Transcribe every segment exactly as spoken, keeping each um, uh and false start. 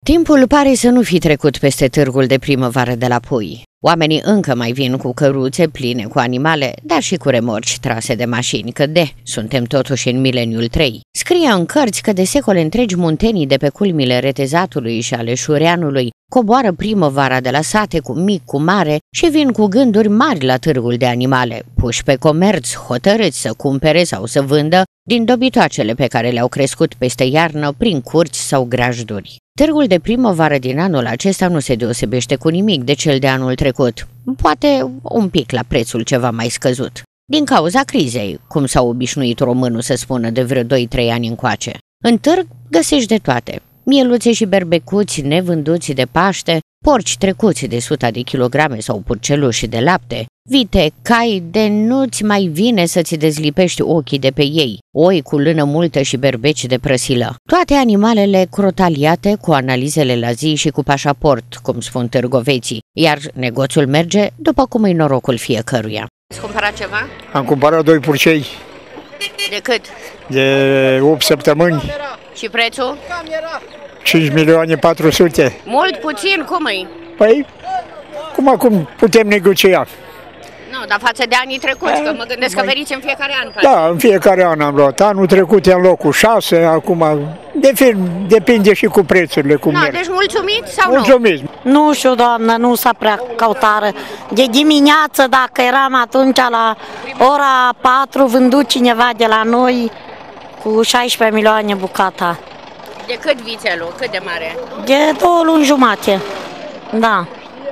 Timpul pare să nu fi trecut peste târgul de primăvară de la Pui. Oamenii încă mai vin cu căruțe pline cu animale, dar și cu remorci trase de mașini, că de, suntem totuși în mileniul trei. Scrie în cărți că de secole întregi muntenii de pe culmile Retezatului și ale Șureanului coboară primăvara de la sate cu mic, cu mare și vin cu gânduri mari la târgul de animale, puși pe comerț, hotărâți să cumpere sau să vândă din dobitoacele pe care le-au crescut peste iarnă prin curți sau grajduri. Târgul de primăvară din anul acesta nu se deosebește cu nimic de cel de anul trecut, poate un pic la prețul ceva mai scăzut, din cauza crizei, cum s-a obișnuit românul să spună de vreo doi trei ani încoace. În târg găsești de toate, mieluțe și berbecuți nevânduți de Paște, porci trecuți de suta de kilograme sau purceluși de lapte, vite, cai de nu-ți mai vine să-ți dezlipești ochii de pe ei, oi cu lână multă și berbeci de prăsilă. Toate animalele crotaliate cu analizele la zi și cu pașaport, cum spun târgoveții, iar negoțul merge după cum e norocul fiecăruia. Ați cumpărat ceva? Am cumpărat doi purcei. De cât? De opt săptămâni. Și prețul? cinci milioane patru sute. Mult, puțin, cum e? Păi, cum acum putem negocia? Nu, dar față de anii trecuți, că mă gândesc că veniți în fiecare an. Da, în fiecare an am luat. Anul trecut e în locul șase, acum depinde și cu prețurile cum merg. Deci mulțumit sau nu? Mulțumit. Nu știu, doamnă, nu s-a prea căutară. De dimineață, dacă eram atunci la ora patru, vândut cineva de la noi cu șaisprezece milioane bucata. De cât vițelul? Cât de mare? De două luni jumate. Da.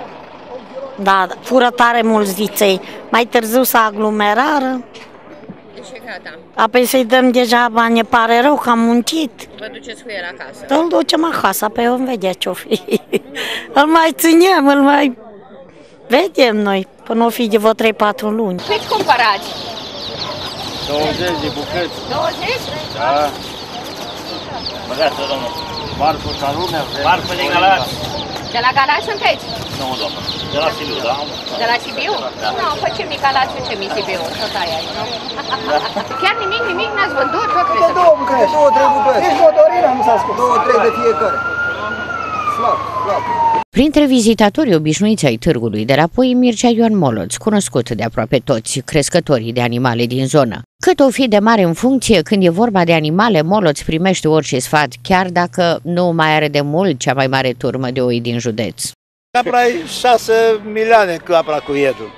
Da, fură tare mulți viței. Mai târziu s-a aglomerară. Deci e gata. Apoi să-i dăm deja bani, ne pare rău că am muncit. Vă duceți cu el acasă? Îl ducem acasă, pe vom vedea ce-o fi. Îl mai ținem, îl mai vedem noi, până o fi de vreo trei patru luni. Cât cumpărați? douăzeci de bucăți. douăzeci? Da. Băgați-o, domnul. Marfă ca lumea. Marfă de Galați. De la Galați sunteți? Nu, doamnă. De la Sibiu, da? De la Sibiu? Da. Nu, facem mi Galați, facem mi Sibiu, tot aia e, nu? Chiar nimic, nimic n-ați vândut? Tot trebuie să... Două bucăți, două, trei bucăți. Nici motorina nu s-a scos. Două, trei de fiecare. Slab, slab. Printre vizitatorii obișnuiți ai târgului de la Pui, Mircea Ioan Moloț, cunoscut de aproape toți crescătorii de animale din zonă. Cât o fi de mare în funcție, când e vorba de animale, Moloț primește orice sfat, chiar dacă nu mai are de mult cea mai mare turmă de oi din județ. Capra e șase milioane capra cu ietul.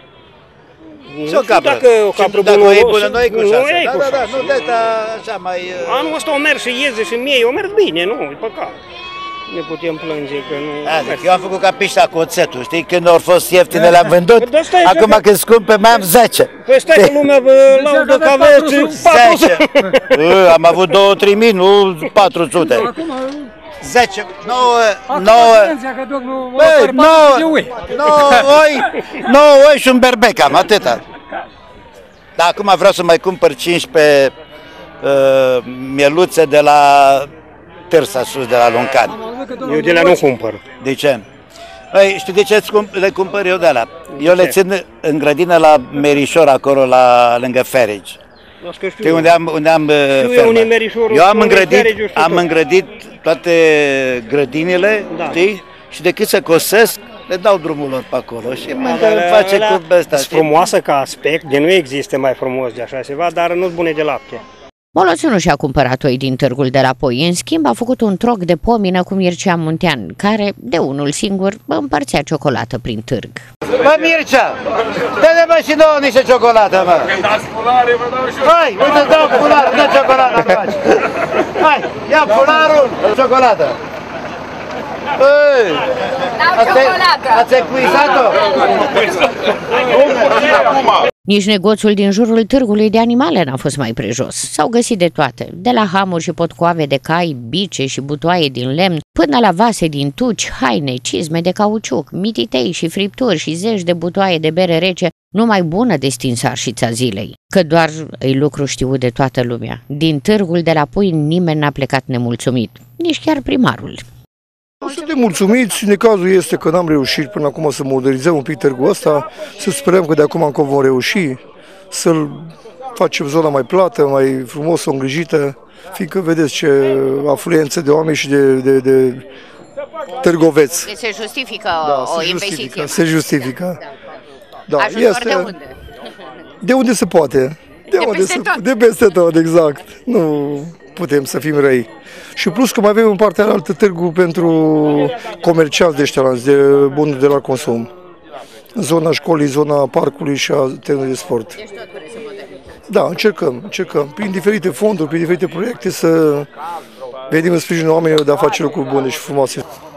Și o capră. Dacă o capră bună, bună, e bună, nu e cu șase. Da, da, da, nu de așa mai... Anul ăsta o merg și ieze și mie, o merg bine, nu, e păcat. Ne putem plânge că nu... Adică eu am făcut ca pișta cu oțetul, știi? Când au fost ieftine le-am vândut, acum când scumpe mai am zece. Păi stai că lumea vă laudă că aveți patru sute. Am avut două trei mii, nu patru sute. zece, nouă, nouă, băi, nouă, nouă oi, nouă oi și un berbec am, atâta. Dar acum vreau să mai cumpăr cincisprezece uh, mieluțe de la Târsa sus, de la Luncan. Eu de la nu cumpăr. De ce? Păi, știi de ce le cumpăr eu de alea? Eu le țin în grădină la Merișor, acolo la lângă Feregi. Știi unde am, unde am fermă? Eu am îngrădit, am îngrădit toate grădinile, știi? Și decât să cosesc, le dau drumul lor pe acolo și mă face cu ăsta. E frumoasă ca aspect, de nu există mai frumos de așa ceva, dar nu-s bune de lapte. Moloț nu și-a cumpărat oi din târgul de la Pui, în schimb a făcut un troc de pomină cu Mircea Muntean, care, de unul singur, împărțea ciocolată prin târg. Bă, Mircea, dă-ne mă și nouă niște ciocolată, mă! Când dați fulare, vă dau și eu! Hai, uite, dau fularul, dă ciocolată, faci! Hai, ia fularul, ciocolată! Ei, Dau ciocolată! Ați epuizat-o? Nici negoțul din jurul târgului de animale n-a fost mai prejos. S-au găsit de toate, de la hamuri și potcoave de cai, bice și butoaie din lemn, până la vase din tuci, haine, cizme de cauciuc, mititei și fripturi și zeci de butoaie de bere rece, numai bună de stins arșița zilei. Că doar îi lucru știut de toată lumea. Din târgul de la Pui nimeni n-a plecat nemulțumit, nici chiar primarul. Suntem mulțumiți, necazul este că n-am reușit până acum să modernizăm un pic târgul ăsta, să sperăm că de acum încolo vom reuși să-l facem zona mai plată, mai frumos, îngrijită, fiindcă vedeți ce afluență de oameni și de, de, de Târgoveț. Deci se justifică Da, o se investiție. justifică, se justifică. Da, Ajutor este, de unde? de unde se poate. De, De unde peste se, tot. de peste tot, exact. Nu putem să fim răi. Și plus că mai avem în partea altă târgul pentru comercianți de ăștia, de bunuri de la consum. În zona școlii, zona parcului și a terenului de sport. Da, încercăm, încercăm. Prin diferite fonduri, prin diferite proiecte să venim în sprijinul oamenilor de a face lucruri bune și frumoase.